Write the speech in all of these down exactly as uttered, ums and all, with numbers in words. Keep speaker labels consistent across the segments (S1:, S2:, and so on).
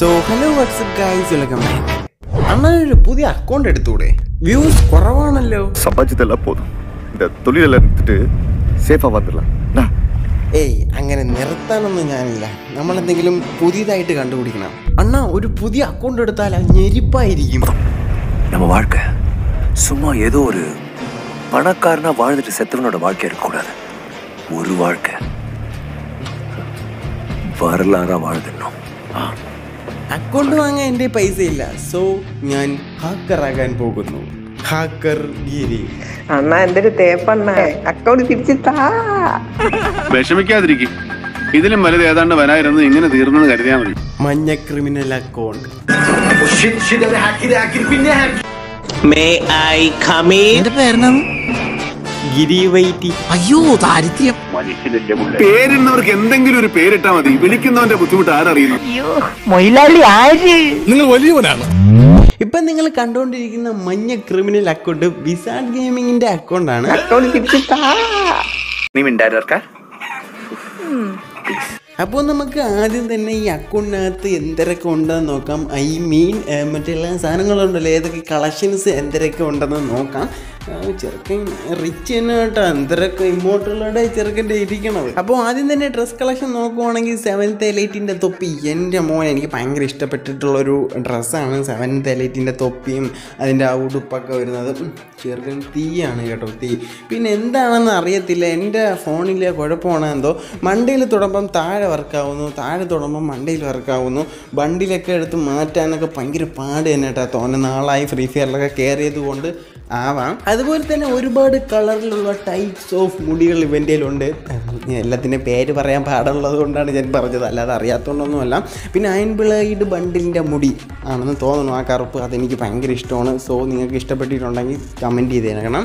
S1: So hello, what's up guys, welcome back. അണ്ണനൊരു പുതിയ account എടുത്തൂടെ? Views കുറവാണല്ലോ.
S2: സമ്പാദിച്ചതെല്ലാം പോതും. இந்த തൊഴിലെല്ലാം എടുത്തിട്ട് സേഫ് ആവാത്തില്ല.
S1: ഏയ് അങ്ങനെ നിർത്താനൊന്നും ഞാനില്ല. നമ്മളെന്തെങ്കിലും പുതിയതായിട്ട് കണ്ടുപിടിക്കണം. അണ്ണ ഒരു പുതിയ അക്കൗണ്ട് എടുത്താൽ ഞെരിപ്പായിരിക്കും.
S2: நம்ம வாழ்க்கை சும்மா ஏதோ ஒரு பணக்காரனா வாழ்ந்துட்டு செத்தவனோட வாழ்க்கை இருக்கக்கூடாது. ஒரு வாழ்க்கை வரலாறா வாழ்ந்துடணும்.
S1: അക്കൗണ്ട് വാങ്ങാൻ എൻ്റെ പൈസ ഇല്ല. സോ ഞാൻ ഹാക്കറാകാൻ പോകുന്നു. ഹാക്കർ ഗിരി.
S3: അണ്ണാ എന്തൊരു തേപ്പണ്ണ, അക്കൗണ്ട് തിരിച്ചിട്ടാ.
S4: വിഷമിക്കാതിരിക്കും, ഇതിലും വലുത് ഏതാണ്ട് വരായിരുന്നു. ഇങ്ങനെ തീർന്നെന്ന് കരുതിയാൽ മതി.
S1: മഞ്ഞ criminal account.
S5: May I come in?
S1: ഗിരി വൈറ്റി.
S5: അയ്യോ ദാരിദ്ര്യം.
S4: പേരിടുന്നവർക്ക് എന്തെങ്കിലും ഒരു പേരിട്ടാ മതി. വിളിക്കുന്നവന്റെ ബുദ്ധിമുട്ട് ആരറിയുന്നു?
S5: നിങ്ങൾ വലിയവനാണ്.
S1: ഇപ്പൊ നിങ്ങൾ കണ്ടുകൊണ്ടിരിക്കുന്ന മഞ്ഞ ക്രിമിനൽ അക്കൗണ്ട് വിസാർഡ് ഗെയിമിങ്ങിന്റെ അക്കൗണ്ടാണ്.
S3: അക്കൗണ്ട് തിരിച്ചിട്ടാ.
S2: നീ മിണ്ടായിരിക്ക.
S1: അപ്പോൾ നമുക്ക് ആദ്യം തന്നെ ഈ അക്കൗണ്ടിനകത്ത് എന്തൊക്കെ ഉണ്ടെന്ന് നോക്കാം. ഐ മീൻ മറ്റെല്ലാ സാധനങ്ങളുണ്ടല്ലോ, ഏതൊക്കെ കളക്ഷൻസ് എന്തൊക്കെ ഉണ്ടെന്ന് നോക്കാം. ചെറുക്കൻ റിച്ച് തന്നെ കേട്ടോ, എന്തൊക്കെ ഇമോട്ടുകളുടെ ചെറുക്കൻ്റെ ഇരിക്കണത്. അപ്പോൾ ആദ്യം തന്നെ ഡ്രസ് കളക്ഷൻ നോക്കുവാണെങ്കിൽ സെവൻത്ത് എലൈറ്റിൻ്റെ തൊപ്പി. എൻ്റെ മോൻ എനിക്ക് ഭയങ്കര ഇഷ്ടപ്പെട്ടിട്ടുള്ളൊരു ഡ്രസ്സാണ് സെവൻത്ത് എലൈറ്റിൻ്റെ തൊപ്പിയും അതിൻ്റെ ആ ഉടുപ്പൊക്കെ വരുന്നത്. ചെറുക്കൻ തീയാണ് കേട്ടോ, തീ. പിന്നെ എന്താണെന്ന് അറിയത്തില്ല, എൻ്റെ ഫോണിലെ കുഴപ്പമാണ് എന്തോ. മണ്ടയിൽ തൊടുമ്പം താഴെ വർക്കാവുന്നു, താഴെ തൊടുമ്പം മണ്ടയിൽ വർക്കാവുന്നു. ബണ്ടിലൊക്കെ എടുത്ത് മാറ്റാനൊക്കെ ഭയങ്കര പാട് തന്നെ കേട്ടോ. തോന്നുന്ന നാളായി ഫ്രീ ഫയറിലൊക്കെ കയറിയത് കൊണ്ട് ആവാം. അതുപോലെ തന്നെ ഒരുപാട് കളറിലുള്ള ടൈപ്സ് ഓഫ് മുടികൾ ഇവൻ്റെയിലുണ്ട്. എല്ലാത്തിൻ്റെ പേര് പറയാൻ പാടുള്ളത് കൊണ്ടാണ് ഞാൻ പറഞ്ഞത്, അല്ലാതെ അറിയാത്തതുകൊണ്ടൊന്നുമല്ല. പിന്നെ അയൺ ബ്ലേഡ് ബണ്ടിലിൻ്റെ മുടി ആണെന്ന് തോന്നുന്നു ആ കറുപ്പ്. അതെനിക്ക് ഭയങ്കര ഇഷ്ടമാണ്. സോ നിങ്ങൾക്ക് ഇഷ്ടപ്പെട്ടിട്ടുണ്ടെങ്കിൽ കമൻറ്റ് ചെയ്തേക്കണം.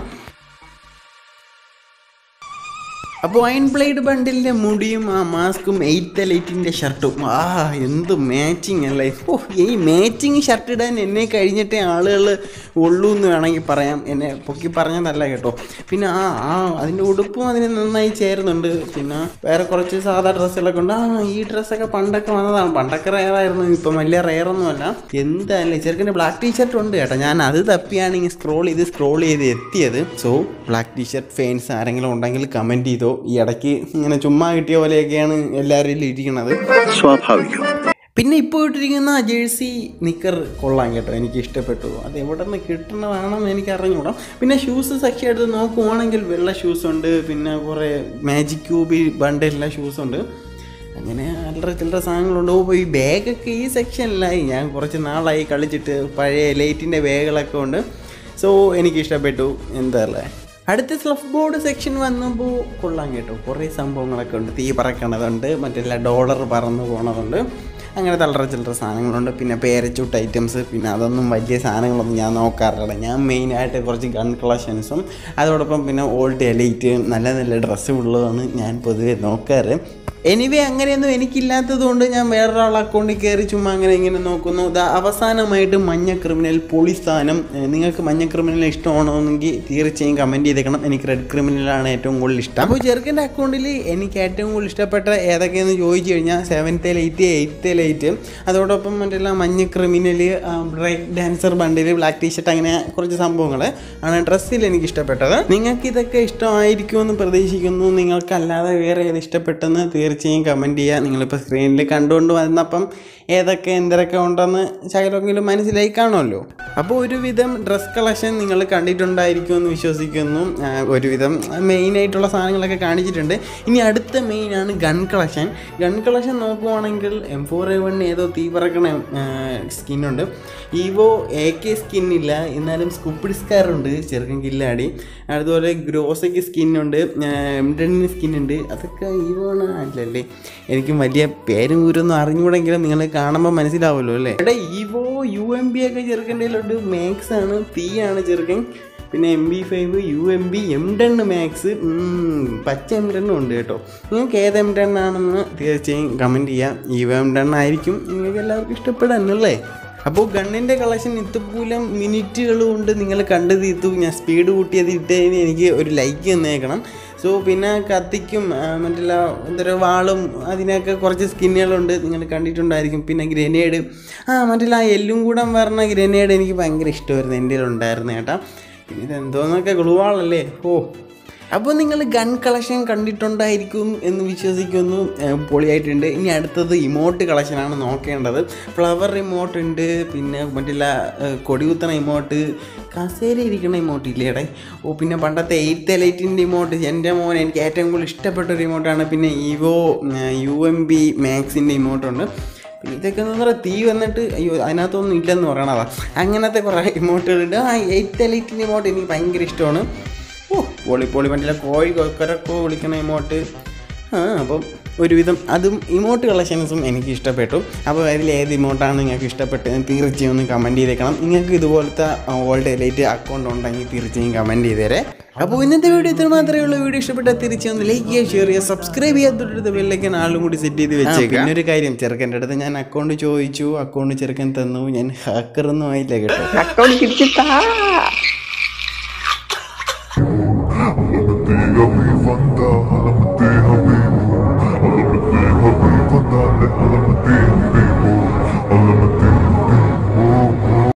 S1: അപ്പോൾ അയൺ ബ്ലേഡ് ബണ്ടിലിൻ്റെ മുടിയും ആ മാസ്കും എയ്ത്ത് എലൈറ്റിൻ്റെ ഷർട്ടും, ആ എന്ത് മാച്ചിങ് അല്ലേ. ഓ, ഈ മാച്ചിങ് ഷർട്ട് ഇടാൻ എന്നെ കഴിഞ്ഞിട്ടേ ആളുകൾ ഉള്ളൂ എന്ന് വേണമെങ്കിൽ പറയാം. എന്നെ പൊക്കി പറഞ്ഞതല്ല കേട്ടോ. പിന്നെ ആ ആ അതിൻ്റെ ഉടുപ്പും അതിന് നന്നായി ചേരുന്നുണ്ട്. പിന്നെ വേറെ കുറച്ച് സാധാ ഡ്രസ്സുകളൊക്കെ ഉണ്ട്. ആ ഈ ഡ്രസ്സൊക്കെ പണ്ടൊക്കെ വന്നതാണ്, പണ്ടൊക്കെ റെയറായിരുന്നു, ഇപ്പം വലിയ റെയറൊന്നുമല്ല. എന്തായാലും ചെറുക്കൻ്റെ ബ്ലാക്ക് ടീഷർട്ട് ഉണ്ട് കേട്ടോ. ഞാൻ അത് തപ്പിയാണ് ഇങ്ങനെ സ്ക്രോൾ ചെയ്ത് സ്ക്രോൾ ചെയ്ത് എത്തിയത്. സോ ബ്ലാക്ക് ടീഷർട്ട് ഫാൻസ് ആരെങ്കിലും ഉണ്ടെങ്കിൽ കമൻറ്റ് ചെയ്തോ. ഈ ഇടയ്ക്ക് ഇങ്ങനെ ചുമ്മാ കിട്ടിയ പോലെയൊക്കെയാണ് എല്ലാവരും ഇരിക്കണത്.
S2: സ്വാഭാവികം.
S1: പിന്നെ ഇപ്പോൾ ഇട്ടിരിക്കുന്ന ജേഴ്സി നിക്കർ കൊള്ളാം കേട്ടോ, എനിക്ക് ഇഷ്ടപ്പെട്ടു. അത് എവിടെ നിന്ന് കിട്ടണതാണെന്ന് എനിക്ക് അറിഞ്ഞുകൂടാം. പിന്നെ ഷൂസ് സെക്ഷൻ എടുത്ത് നോക്കുവാണെങ്കിൽ വെള്ള ഷൂസുണ്ട്, പിന്നെ കുറേ മാജിക് ക്യൂബി ബണ്ടിലുള്ള ഷൂസുണ്ട്. അങ്ങനെ അല്ലറ ചില്ലറ സാധനങ്ങളുണ്ട്. ഓ, ഈ ബാഗൊക്കെ ഈ സെക്ഷനിലായി. ഞാൻ കുറച്ച് നാളായി കളിച്ചിട്ട് പഴയ ലൈറ്റിൻ്റെ ബാഗുകളൊക്കെ ഉണ്ട്. സോ എനിക്കിഷ്ടപ്പെട്ടു. എന്താ അല്ലേ. അടുത്ത സ്ലഫ് ബോർഡ് സെക്ഷൻ വന്നപ്പോൾ കൊള്ളാം കേട്ടോ, കുറേ സംഭവങ്ങളൊക്കെ ഉണ്ട്. തീ പറക്കണതുണ്ട്, മറ്റെല്ലാം ഡോളർ പറന്ന് പോണതുണ്ട്. അങ്ങനെ തളറ ചില്ലറ സാധനങ്ങളുണ്ട്. പിന്നെ പേരച്ചൂട്ട് ഐറ്റംസ്. പിന്നെ അതൊന്നും വലിയ സാധനങ്ങളൊന്നും ഞാൻ നോക്കാറില്ല. ഞാൻ മെയിനായിട്ട് കുറച്ച് ഗൺ കളക്ഷൻസും അതോടൊപ്പം പിന്നെ ഓൾഡ് എലൈറ്റ് നല്ല നല്ല ഡ്രസ്സ് ഉള്ളതാണ് ഞാൻ പൊതുവെ നോക്കാറ്. എനിവേ അങ്ങനെയൊന്നും എനിക്കില്ലാത്തത് കൊണ്ട് ഞാൻ വേറൊരാൾ അക്കൗണ്ടിൽ കയറി ചുമ്മാ അങ്ങനെ ഇങ്ങനെ നോക്കുന്നു. ഇതാ അവസാനമായിട്ട് മഞ്ഞ ക്രിമിനൽ പൊളി സ്ഥാനം. നിങ്ങൾക്ക് മഞ്ഞ ക്രിമിനൽ ഇഷ്ടമാണെങ്കിൽ തീർച്ചയായും കമൻറ്റ് ചെയ്തേക്കണം. എനിക്ക് റെഡ് ക്രിമിനലാണ് ഏറ്റവും കൂടുതൽ ഇഷ്ടം. അപ്പോൾ ചെറുക്കൻ്റെ അക്കൗണ്ടിൽ എനിക്ക് ഏറ്റവും കൂടുതൽ ഇഷ്ടപ്പെട്ട ഏതൊക്കെയെന്ന് ചോദിച്ചു കഴിഞ്ഞാൽ സെവൻത്ത് ലൈറ്റ്, എയ്ത്ത് ലൈറ്റ്, അതോടൊപ്പം മറ്റെല്ലാം മഞ്ഞ criminal, break dancer bundle, black T shirt, അങ്ങനെ കുറച്ച് സംഭവങ്ങൾ ആണ് ഡ്രസ്സിൽ എനിക്ക് ഇഷ്ടപ്പെട്ടത്. നിങ്ങൾക്ക് ഇതൊക്കെ ഇഷ്ടമായിരിക്കുമെന്ന് പ്രതീക്ഷിക്കുന്നു. നിങ്ങൾക്കല്ലാതെ വേറെ ഏത് ഇഷ്ടപ്പെട്ടെന്ന് തീർച്ചയായും കമൻറ്റ് ചെയ്യുക. നിങ്ങളിപ്പോൾ സ്ക്രീനിൽ കണ്ടുകൊണ്ട് വന്നപ്പം ഏതൊക്കെ എന്തൊക്കെ ഉണ്ടെന്ന് ശകലമെങ്കിലും മനസ്സിലായി കാണുമല്ലോ. അപ്പോൾ ഒരുവിധം ഡ്രസ് കളക്ഷൻ നിങ്ങൾ കണ്ടിട്ടുണ്ടായിരിക്കുമെന്ന് വിശ്വസിക്കുന്നു. ഒരുവിധം മെയിനായിട്ടുള്ള സാധനങ്ങളൊക്കെ കാണിച്ചിട്ടുണ്ട്. ഇനി അടുത്ത മെയിനാണ് ഗൺ കളക്ഷൻ. ഗൺ കളക്ഷൻ നോക്കുവാണെങ്കിൽ എം ഫോർ എ വൺ ഏതോ തീ പറക്കണ സ്കിന്നുണ്ട്. ഈവോ എ കെ സ്കിന്നില്ല, എന്നാലും സ്കൂപ്പിഡ് സ്കാറുണ്ട്, ചെറുക്കൻ കില്ലാടി. അതുപോലെ ഗ്രോസയ്ക്ക് സ്കിന്നുണ്ട്, എം ടെന്നിന് സ്കിന്നുണ്ട്. അതൊക്കെ ഈവോ ആണ് അല്ലല്ലേ, എനിക്കും വലിയ പേരും ഊരൊന്നും അറിഞ്ഞുകൂടെങ്കിലും നിങ്ങൾ കാണുമ്പോൾ മനസ്സിലാവുമല്ലോ അല്ലേ. ഇവിടെ ഈവോ യു എം ബി ഒക്കെ ചെറുക്കൻ്റെ മാക്സ് ആണ്, തീയാണ് ചെറുക്കൻ. പിന്നെ M B five, U M B, M ten max, പച്ച എം ടെണ്ണും ഉണ്ട് കേട്ടോ. നിങ്ങൾക്ക് ഏത് എം ടെൻ ആണെന്ന് തീർച്ചയായും കമൻറ്റ് ചെയ്യാം. ഈവോ എം ടെൻ ആയിരിക്കും നിങ്ങൾക്ക് എല്ലാവർക്കും ഇഷ്ടപ്പെടാനല്ലേ. അപ്പോൾ ഗണ്ണിൻ്റെ കളക്ഷൻ ഇത്തപ്പൂലം മിനിറ്റുകൾ കൊണ്ട് നിങ്ങൾ കണ്ടു തീർത്തു. ഞാൻ സ്പീഡ് കൂട്ടിയത് ഇട്ടതിന് എനിക്ക് ഒരു ലൈക്ക് തന്നേക്കണം. സോ പിന്നെ കത്തിക്കും മറ്റുള്ള എന്തോ വാളും അതിനൊക്കെ കുറച്ച് സ്കിന്നുകളുണ്ട്, നിങ്ങൾ കണ്ടിട്ടുണ്ടായിരിക്കും. പിന്നെ ഗ്രനേഡ്, ആ മറ്റുള്ള ആ എല്ലും കൂടെ പറഞ്ഞ ഗ്രനേഡ് എനിക്ക് ഭയങ്കര ഇഷ്ടമായിരുന്നു, എൻ്റെ ഉണ്ടായിരുന്നു കേട്ടോ. പിന്നെ ഇതെന്തോന്നൊക്കെ ഗ്ലൂവാളല്ലേ. ഓ അപ്പോൾ നിങ്ങൾ ഗൺ കളക്ഷൻ കണ്ടിട്ടുണ്ടായിരിക്കും എന്ന് വിശ്വസിക്കുന്നു. പൊളിയായിട്ടുണ്ട്. ഇനി അടുത്തത് ഇമോട്ട് കളക്ഷനാണ് നോക്കേണ്ടത്. ഫ്ലവർ ഇമോട്ട് ഉണ്ട്, പിന്നെ മറ്റുള്ള കൊടികുത്തണ ഇമോട്ട്, കസേര ഇരിക്കുന്ന ഇമോട്ട് ഇല്ലേടെ. ഓ പിന്നെ പണ്ടത്തെ എയ്ത്ത് എലൈറ്റിൻ്റെ ഇമോട്ട്, എൻ്റെ മോൻ എനിക്ക് ഏറ്റവും കൂടുതൽ ഇഷ്ടപ്പെട്ടൊരു ഇമോട്ടാണ്. പിന്നെ ഈവോ യു എം ബി മാക്സിൻ്റെ ഇമോട്ടുണ്ട്. പിന്നെ ഇതൊക്കെ എന്ന് പറഞ്ഞാൽ തീ വന്നിട്ട് അയ്യോ അതിനകത്തൊന്നും ഇല്ലെന്ന് പറയണതാ. അങ്ങനത്തെ കുറേ ഇമോട്ടുകളുണ്ട്. ആ എയ്ത്ത് എലൈറ്റിൻ്റെ ഇമോട്ട് എനിക്ക് ഭയങ്കര ഇഷ്ടമാണ്. ഓ പൊളി പൊളി മറ്റുള്ള കോഴി കൊക്കരക്കോ വിളിക്കണ ഇമോട്ട്. ആ അപ്പം ഒരുവിധം അതും ഇമോട്ട് കളക്ഷൻസും എനിക്ക് ഇഷ്ടപ്പെട്ടു. അപ്പോൾ അതിൽ ഏത് ഇമോട്ടാണ് നിങ്ങൾക്ക് ഇഷ്ടപ്പെട്ടത് തീർച്ചയായും ഒന്ന് കമൻറ്റ് ചെയ്തേക്കണം. നിങ്ങൾക്ക് ഇതുപോലത്തെ ഓൾഡ് എലൈറ്റ് അക്കൗണ്ട് ഉണ്ടെങ്കിൽ തീർച്ചയായും കമൻറ്റ് ചെയ്തേരെ. അപ്പോൾ ഇന്നത്തെ വീഡിയോ ഇത്ര മാത്രമേ ഉള്ളൂ. വീഡിയോ ഇഷ്ടപ്പെട്ടാൽ തീർച്ചയായും ഒന്ന് ലൈക്ക് ചെയ്യുക, ഷെയർ ചെയ്യുക, സബ്സ്ക്രൈബ് ചെയ്യാത്ത ബെല്ലൈക്കൻ ആളും കൂടി സെറ്റ് ചെയ്ത് വെച്ചേക്കാം. പിന്നെ ഒരു കാര്യം, ചെറുക്കൻ്റെ അടുത്ത് ഞാൻ അക്കൗണ്ട് ചോദിച്ചു, അക്കൗണ്ട് ചെറുക്കൻ തന്നു. ഞാൻ ഹാക്കറൊന്നും ആയില്ല കേട്ടോ.
S3: അക്കൗണ്ട് തിരിച്ചിട്ടാ.
S6: Te vi vanda, te vi